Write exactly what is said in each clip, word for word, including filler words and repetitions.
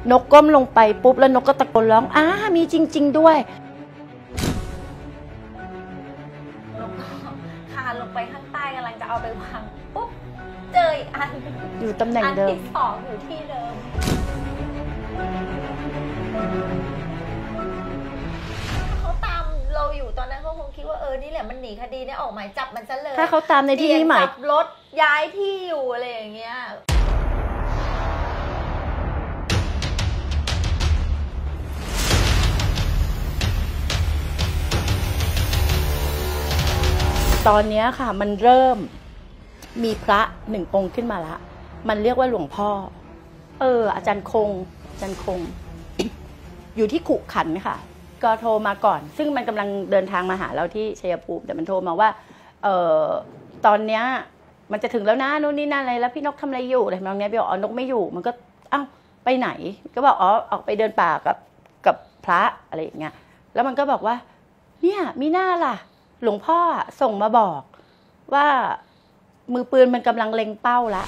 นกก้มลงไปปุ๊บแล้วนกก็ตะโกนร้องอ้ามีจริงๆด้วยนกคานลงไปข้างใต้กำลังจะเอาไปวางปุ๊บเจออีกอันอยู่ตำแหน่งเดิมอันที่สองอยู่ที่เดิมเขาตามเราอยู่ตอนนั้นเขาคงคิดว่าเออนี่แหละมันหนีคดีเนี่ยออกหมายจับมันซะเลยถ้าเขาตามในที่นี้หมายจับรถย้ายที่อยู่อะไรอย่างเงี้ยตอนนี้ค่ะมันเริ่มมีพระหนึ่งองค์ขึ้นมาละมันเรียกว่าหลวงพ่อเอออาจารย์คงอาจารย์คง อยู่ที่ขุขันธ์ค่ะก็โทรมาก่อนซึ่งมันกำลังเดินทางมาหาเราที่ชัยภูมิแต่มันโทรมาว่าเออตอนเนี้ยมันจะถึงแล้วนะนู่นนี่นั่นอะไรแล้วพี่นกทำอะไรอยู่อะไรทำนองเนี้ยพี่บอกอ๋อนกไม่อยู่มันก็อ้าวไปไหนก็บอกอ๋อออกไปเดินป่ากับกับพระอะไรอย่างเงี้ยแล้วมันก็บอกว่าเนี่ยมีหน้าล่ะหลวงพ่อส่งมาบอกว่ามือปืนมันกำลังเล็งเป้าละ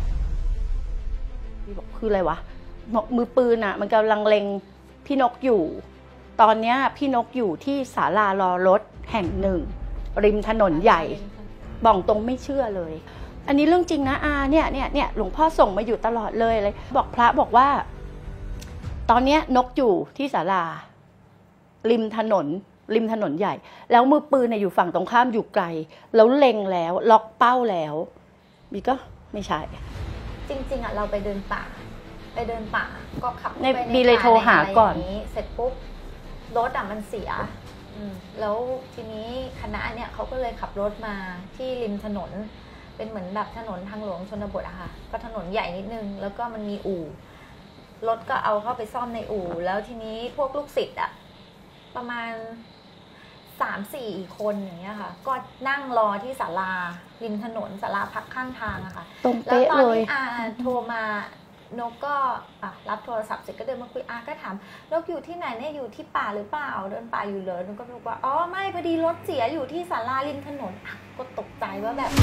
พี่บอกคืออะไรวะมือปืนอ่ะมันกำลังเล็งพี่นกอยู่ตอนนี้พี่นกอยู่ที่ศาลารอรถแห่งหนึ่งริมถนนใหญ่บอกตรงไม่เชื่อเลยอันนี้เรื่องจริงนะอาเนี่ยเนี่ยเนี่ยหลวงพ่อส่งมาอยู่ตลอดเลยเลยบอกพระบอกว่าตอนนี้นกอยู่ที่ศาลาริมถนนริมถนนใหญ่แล้วมือปืนเนี่ยอยู่ฝั่งตรงข้ามอยู่ไกลแล้วเล็งแล้วล็อกเป้าแล้วมีก็ไม่ใช่จริงๆอ่ะเราไปเดินป่าไปเดินป่าก็ขับในบีเลยโทรหาก่อนเสร็จปุ๊บรถอ่ะมันเสียแล้วทีนี้คณะเนี่ยเขาก็เลยขับรถมาที่ริมถนนเป็นเหมือนแบบถนนทางหลวงชนบทอะค่ะก็ถนนใหญ่นิดนึงแล้วก็มันมีอู่รถก็เอาเข้าไปซ่อมในอู่แล้วทีนี้พวกลูกศิษย์อะประมาณสามสี่คนอย่างเงี้ยค่ะก็นั่งรอที่ศาลาริมถนนศาลาพักข้างทางอะค่ะตรงเป๊ะเลยแล้วตอนที่อาโทรมานกก็รับโทรศัพท์เสร็จก็เดินมาคุยอาก็ถามนกอยู่ที่ไหนเนี่ยอยู่ที่ป่าหรือเปล่าเดินป่าอยู่เลยนกก็บอกว่าอ๋อไม่พอดีรถเสียอยู่ที่ศาลาริมถนนก็ตกใจว่าแบบ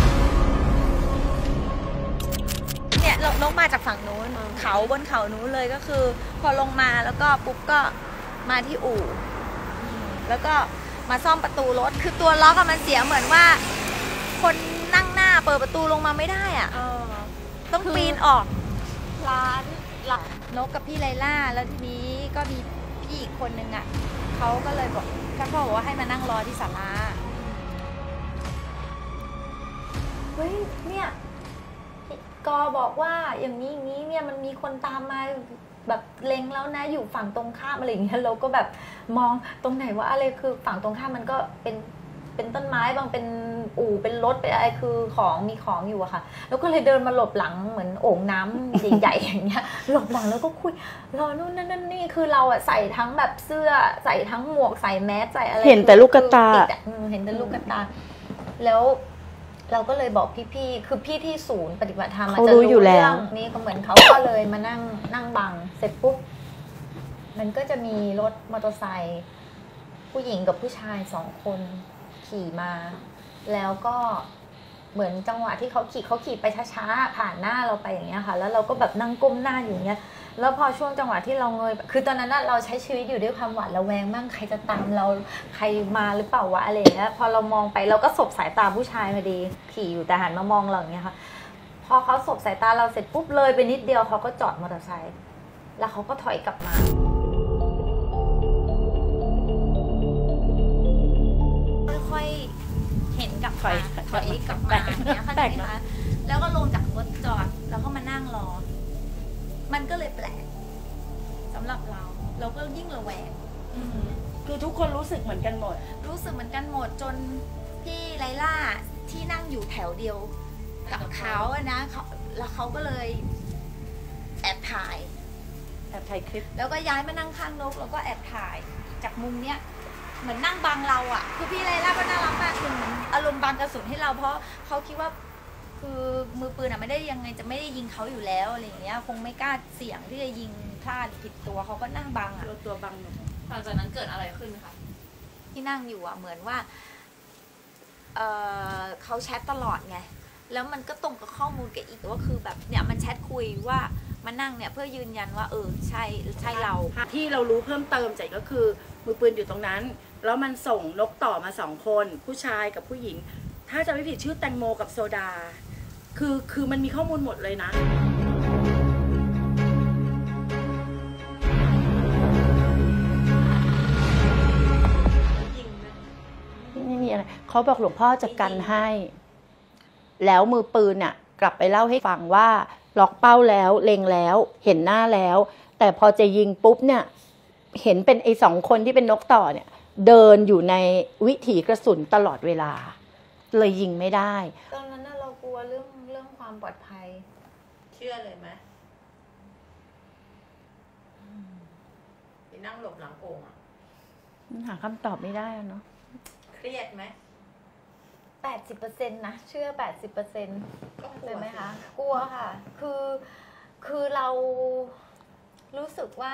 เนี่ยนกมาจากฝั่งนู้นเขาบนเขานู้นเลยก็คือพอลงมาแล้วก็ปุ๊บก็มาที่อู่แล้วก็มาซ่อมประตูรถคือตัวล็อกมันเสียเหมือนว่าคนนั่งหน้าเปิดประตูลงมาไม่ได้อ่ะต้องปีนออกร้านนกกับพี่ไลล่าแล้วทีนี้ก็มีพี่อีกคนนึงอ่ะเขาก็เลยบอกเขาบอกว่าให้มานั่งรอที่ศาลาเฮ้ยเนี่ยกอบอกว่าอย่างนี้อย่างนี้เนี่ยมันมีคนตามมาแบบเล็งแล้วนะอยู่ฝั่งตรงข้ามอะไรอย่างเงี้ยเราก็แบบมองตรงไหนว่าอะไรคือฝั่งตรงข้ามมันก็เป็นเป็นต้นไม้บางเป็นอู่เป็นรถเป็นอะไรคือของมีของอยู่อะค่ะแล้วก็เลยเดินมาหลบหลังเหมือนโอ่งน้ำใหญ่ๆอย่างเงี้ยหลบหลังแล้วก็คุยรอนู่นนั่นนั่นนี่คือเราอะใส่ทั้งแบบเสื้อใส่ทั้งหมวกใส่แมสใส่อะไรเห็นแต่ลูกตาเห็นแต่ลูกตาแล้วเราก็เลยบอกพี่ๆคือพี่ที่ศูนย์ปฏิบัติธรรมเขารู้อยู่แล้วนี่ก็เหมือนเขาก็เลยมานั่งนั่งบังเสร็จปุ๊บมันก็จะมีรถมอเตอร์ไซค์ผู้หญิงกับผู้ชายสองคนขี่มาแล้วก็เหมือนจังหวะที่เขาขี่เขาขี่ไปช้าๆผ่านหน้าเราไปอย่างเงี้ยค่ะแล้วเราก็แบบนั่งก้มหน้าอยู่อย่างเงี้ยแล้วพอช่วงจังหวะที่เราเงยคือตอนนั้นเราใช้ชีวิตอยู่ด้วยความหวาดระแวงมั่งใครจะตามเราใครมาหรือเปล่าวะอะไรอย่างเงี้ยพอเรามองไปเราก็สบสายตาผู้ชายพอดีขี่อยู่แต่หันมามองเราอย่างเงี้ยค่ะพอเขาสบสายตาเราเสร็จปุ๊บเลยไปนิดเดียวเขาก็จอดมอเตอร์ไซค์แล้วเขาก็ถอยกลับมาค่อยๆเห็นกับถอยถอยกลับมาอย่างเงี้ยค่ะนะคะแล้วก็ลงจากรถจอดแล้วก็มานั่งรอมันก็เลยแปลกสำหรับเราเราก็ยิ่งระแวงคือทุกคนรู้สึกเหมือนกันหมดรู้สึกเหมือนกันหมดจนพี่ไลล่าที่นั่งอยู่แถวเดียวกับเขาอะนะเขาแล้วเขาก็เลยแอบถ่ายแอบถ่ายคลิปแล้วก็ย้ายมานั่งข้างนกแล้วก็แอบถ่ายจากมุมเนี้ยเหมือนนั่งบังเราอ่ะคือพี่ไลล่าก็น่ารักมากคืออารมณ์บังกระสุนให้เราเพราะเขาคิดว่าคือมือปืนอ่ะไม่ได้ยังไงจะไม่ได้ยิงเขาอยู่แล้วอะไรอย่างเงี้ยคงไม่กล้าเสี่ยงที่จะยิงพลาดผิดตัวเขาก็นั่งบังอ่ะตัวบังหลังจากนั้นเกิดอะไรขึ้นคะที่นั่งอยู่อ่ะเหมือนว่าเออเขาแชทตลอดไงแล้วมันก็ตรงกับข้อมูลกับอีกว่าคือแบบเนี่ยมันแชทคุยว่ามานั่งเนี่ยเพื่อยืนยันว่าเออใช่ใช่เราที่เรารู้เพิ่มเติมใจก็คือมือปืนอยู่ตรงนั้น แล้วมันส่งนกต่อมาสองคนผู้ชายกับผู้หญิง ถ้าจะไม่ผิดชื่อแตงโมกับโซดา คือคือมันมีข้อมูลหมดเลยนะไม่มีอะไรเขาบอกหลวงพ่อจะกันให้ แล้วมือปืนเนี่ยกลับไปเล่าให้ฟังว่าล็อกเป้าแล้วเล็งแล้วเห็นหน้าแล้ว แต่พอจะยิงปุ๊บเนี่ยเห็นเป็นไอ้สองคนที่เป็นนกต่อเนี่ยเดินอยู่ในวิถีกระสุนตลอดเวลาเลยยิงไม่ได้ตอนนั้นเรากลัวเรื่องเรื่องความปลอดภัยเชื่อเลยไหมไปนั่งหลบหลังโอ่งอ่ะหาคำตอบไม่ได้เนาะเครียดไหมแปดสิบเปอร์เซ็นต์นะเชื่อแปดสิบเปอร์เซ็นต์เลยไหมคะกลัวค่ะคือคือเรารู้สึกว่า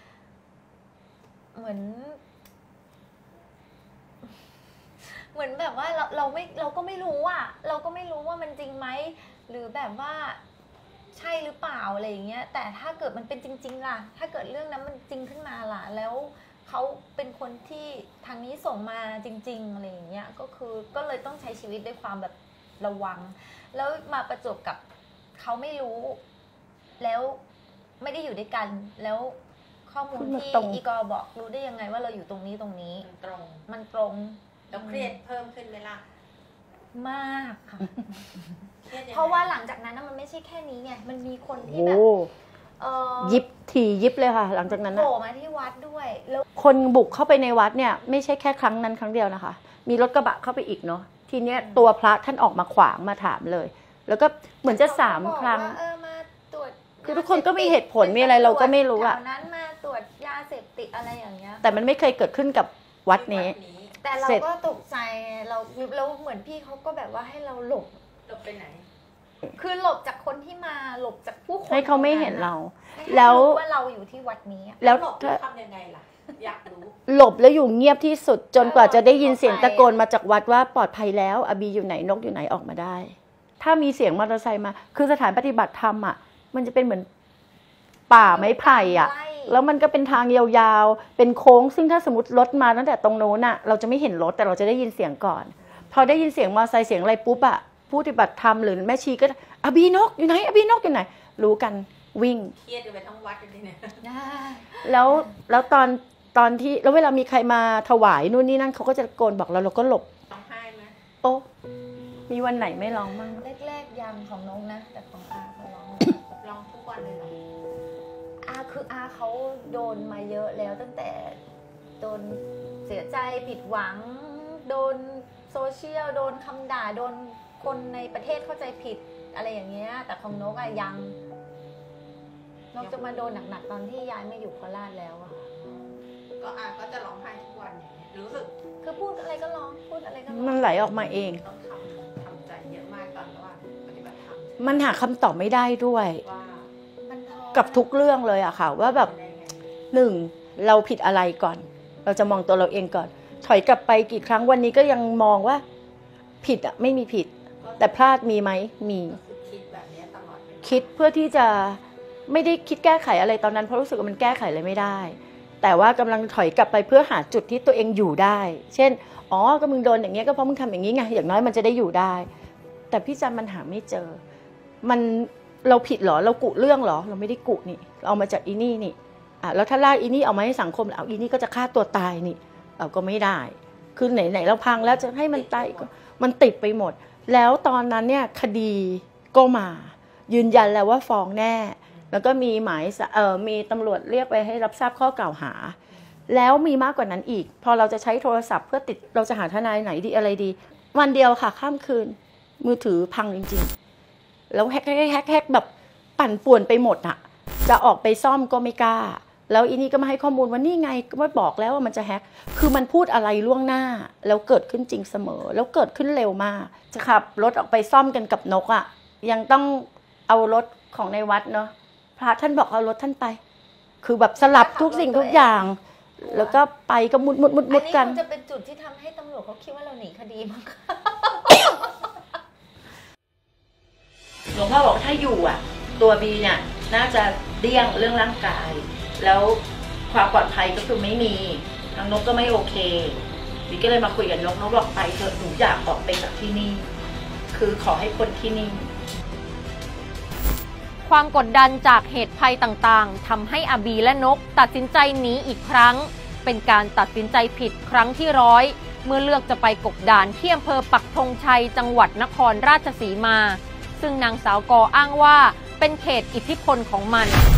เหมือนเหมือนแบบว่าเราเราไม่เราก็ไม่รู้อ่ะเราก็ไม่รู้ว่ามันจริงไหมหรือแบบว่าใช่หรือเปล่าอะไรอย่างเงี้ยแต่ถ้าเกิดมันเป็นจริงๆล่ะถ้าเกิดเรื่องนั้นมันจริงขึ้นมาล่ะแล้วเขาเป็นคนที่ทางนี้ส่งมาจริงๆอะไรอย่างเงี้ยก็คือก็เลยต้องใช้ชีวิตด้วยความแบบระวังแล้วมาประจบกับเขาไม่รู้แล้วไม่ได้อยู่ด้วยกันแล้วข้อมูลที่อีกอบอกรู้ได้ยังไงว่าเราอยู่ตรงนี้ตรงนี้มันตรงมันตรงแล้วเครียดเพิ่มขึ้นไหมล่ะมากค่ะเพราะว่าหลังจากนั้นมันไม่ใช่แค่นี้ไงมันมีคนที่แบบยิบถี่ยิบเลยค่ะหลังจากนั้นโผล่มาที่วัดด้วยแล้วคนบุกเข้าไปในวัดเนี่ยไม่ใช่แค่ครั้งนั้นครั้งเดียวนะคะมีรถกระบะเข้าไปอีกเนาะทีเนี้ยตัวพระท่านออกมาขวางมาถามเลยแล้วก็เหมือนจะสามครั้งคือทุกคนก็มีเหตุผลมีอะไรเราก็ไม่รู้อะนั้นมาตรวจยาเสพติดอะไรอย่างเงี้ยแต่มันไม่เคยเกิดขึ้นกับวัดนี้แต่เราก็ตกใจเราแล้วเหมือนพี่เขาก็แบบว่าให้เราหลบหลบไปไหนคือหลบจากคนที่มาหลบจากผู้คนให้เขาไม่เห็นเราแล้วว่าเราอยู่ที่วัดนี้แล้วหลบทำยังไงล่ะอยากรู้หลบแล้วอยู่เงียบที่สุดจนกว่าจะได้ยินเสียงตะโกนมาจากวัดว่าปลอดภัยแล้วอบีอยู่ไหนนกอยู่ไหนออกมาได้ถ้ามีเสียงมอเตอร์ไซค์มาคือสถานปฏิบัติธรรมอ่ะมันจะเป็นเหมือนป่าไม้ไผ่อ่ะแล้วมันก็เป็นทางยาวๆเป็นโค้งซึ่งถ้าสมมติรถมาตั้งแต่ตรงโน้นอ่ะเราจะไม่เห็นรถแต่เราจะได้ยินเสียงก่อนพอได้ยินเสียงมอเตอร์ไซค์เสียงอะไรปุ๊บอ่ะผู้ปฏิบัติธรรมหรือแม่ชีก็อบีนกอยู่ไหนอบีนกอยู่ไหนรู้กันวิ่งเครียดไปทั้งวัดเลยเนี่ยแล้วแล้วตอนตอนที่แล้วเวลามีใครมาถวายนู่นนี่นั่นเขาก็จะตะโกนบอกเราเราก็หลบร้องไห้ไหมโอ้มีวันไหนไม่ร้องมั่งแรกๆยังของน้องนะแต่ของอาเขาร้องร้องทุกวันเลยเหรออาคืออาเขาโดนมาเยอะแล้วตั้งแต่โดนเสียใจผิดหวังโดนโซเชียลโดนคำด่าโดนคนในประเทศเข้าใจผิดอะไรอย่างเงี้ยแต่ของนกอะยังนกจะมาโดนหนักๆตอนที่ย้ายมาอยู่โคราชแล้วอะก็อาก็จะร้องไห้ทุกวันอย่างเงี้ยรู้สึกคือพูดอะไรก็ร้องพูดอะไรก็ร้องมันไหลออกมาเองต้องทำทำใจเยอะมากตอนว่าปฏิบัติธรรมมันหาคำตอบไม่ได้ด้วยว่ากับทุกเรื่องเลยอะค่ะว่าแบบหนึ่งเราผิดอะไรก่อนเราจะมองตัวเราเองก่อนถอยกลับไปกี่ครั้งวันนี้ก็ยังมองว่าผิดอะไม่มีผิดแต่พลาดมีไหมมีคิดแบบนี้ตลอดคิดเพื่อที่จะไม่ได้คิดแก้ไขอะไรตอนนั้นเพราะรู้สึกว่ามันแก้ไขอะไรไม่ได้แต่ว่ากำลังถอยกลับไปเพื่อหาจุดที่ตัวเองอยู่ได้เช่นอ๋อก็มึงโดนอย่างเงี้ยก็เพราะมึงทำอย่างนี้ไงอย่างน้อยมันจะได้อยู่ได้แต่พี่จันมันหาไม่เจอมันเราผิดเหรอเรากุเรื่องเหรอเราไม่ได้กุนี่เราเอามาจากอีนี่นี่อ่ะแล้วถ้าลากอีนี่เอามาให้สังคมเอาอีนี่ก็จะฆ่าตัวตายนี่เราก็ไม่ได้คือไหนไหนเราพังแล้วจะให้มันตายก็มันติดไปหมดแล้วตอนนั้นเนี่ยคดีก็มายืนยันแล้วว่าฟ้องแน่แล้วก็มีหมายเอ่อมีตำรวจเรียกไปให้รับทราบข้อกล่าวหาแล้วมีมากกว่านั้นอีกพอเราจะใช้โทรศัพท์เพื่อติดเราจะหาทนายไหนดีอะไรดีวันเดียวค่ะข้ามคืนมือถือพังจริงๆแล้วแฮกแฮกแฮกแฮกแบบปั่นป่วนไปหมดอะจะออกไปซ่อมก็ไม่กล้าแล้วอีนี่ก็มาให้ข้อมูลว่านี่ไงก็ไม่บอกแล้วว่ามันจะแฮกคือมันพูดอะไรล่วงหน้าแล้วเกิดขึ้นจริงเสมอแล้วเกิดขึ้นเร็วมากจะขับรถออกไปซ่อมกันกับนกอะยังต้องเอารถของในวัดเนาะพระท่านบอกเอารถท่านไปคือแบบสลับทุกสิ่งทุกอย่างแล้วก็ไปก็มุดมุดมุดมุดกันอันนี้จะเป็นจุดที่ทำให้ตำรวจเขาคิดว่าเราหนีคดีมั้งหลวงพ่อบอกถ้าอยู่อ่ะตัวบีเนี่ยน่าจะเลี่ยงเรื่องร่างกาย แล้วความปลอดภัยก็คือไม่มีทางนกก็ไม่โอเคบีก็เลยมาคุยกับนกนกบอกไปเถอะหนูอยากออกไปจากที่นี่คือขอให้คนที่นี่ความกดดันจากเหตุภัยต่างๆทำให้อาบีและนกตัดสินใจหนีอีกครั้งเป็นการตัดสินใจผิดครั้งที่ร้อยเมื่อเลือกจะไปกบดานที่อำเภอปักธงชัยจังหวัดนครราชสีมาซึ่งนางสาวกออ้างว่าเป็นเขตอิทธิพลของมัน